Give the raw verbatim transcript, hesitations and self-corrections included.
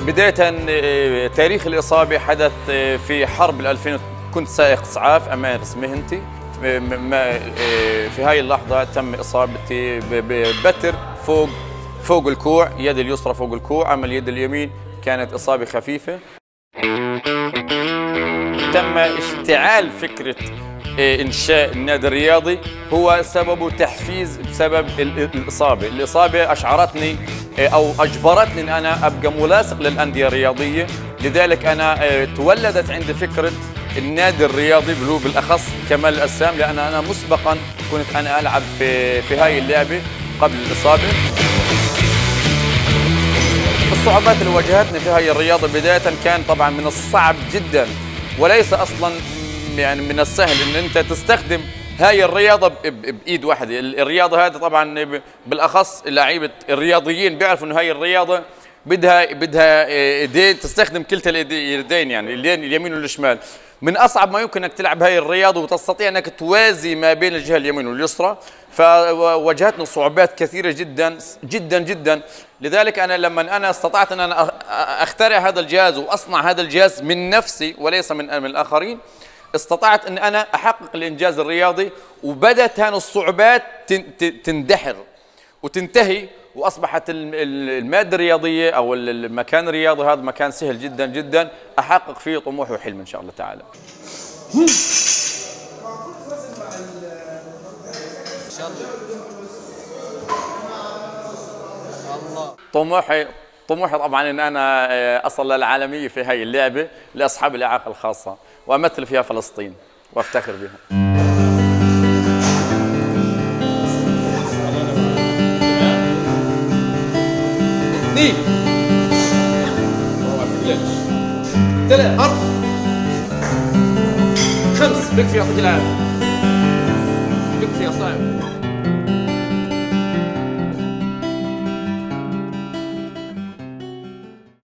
بداية تاريخ الإصابة حدث في حرب ألفين. كنت سائق إسعاف أمارس مهنتي. في هاي اللحظة تم إصابتي ببتر فوق فوق الكوع، يد اليسرى فوق الكوع، أما اليد اليمين كانت إصابة خفيفة. تم اشتعال فكرة إنشاء النادي الرياضي، هو سببه تحفيز بسبب الإصابة. الإصابة أشعرتني أو أجبرتني أن أنا أبقى ملاصق للأندية الرياضية، لذلك أنا تولدت عندي فكرة النادي الرياضي بالأخص كمال الأجسام، لأن أنا مسبقا كنت أنا ألعب في في هاي اللعبة قبل الإصابة. الصعوبات اللي واجهتني في هاي الرياضة بداية كان طبعا من الصعب جدا، وليس أصلا يعني من السهل ان انت تستخدم هاي الرياضه بايد واحده. الرياضه هذه طبعا بالاخص لعيبه الرياضيين بيعرفوا انه هاي الرياضه بدها بدها ايدين، تستخدم كلتا اليدين، يعني اليمين والشمال. من اصعب ما يمكن انك تلعب هاي الرياضه وتستطيع انك توازي ما بين الجهه اليمين واليسرى، فواجهتنا صعوبات كثيره جدا جدا جدا. لذلك انا لما انا استطعت ان انا اخترع هذا الجهاز واصنع هذا الجهاز من نفسي وليس من من الاخرين، استطعت ان انا احقق الانجاز الرياضي، وبدات هذه الصعوبات تندحر وتنتهي، واصبحت الماده الرياضيه او المكان الرياضي هذا مكان سهل جدا جدا احقق فيه طموحي وحلمي ان شاء الله تعالى. طموحي طموحي طبعا ان انا اصل للعالميه في هاي اللعبه لاصحاب الاعاقه الخاصه، وامثل فيها فلسطين وافتخر بها. اثنين ثلاث أربع خمس، بكفي يعطيك العافية، بكفي يا صاحبي.